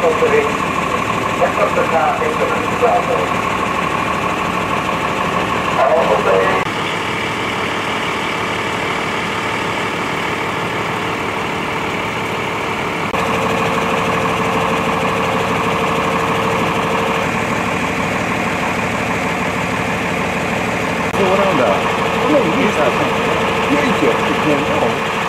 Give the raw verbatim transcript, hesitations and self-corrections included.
op de ring. Recht op de graaf in de Rustplaten. Al op de ring. Zo, daar. Oh nee, hier staat het. Jeetje, ik denk wel.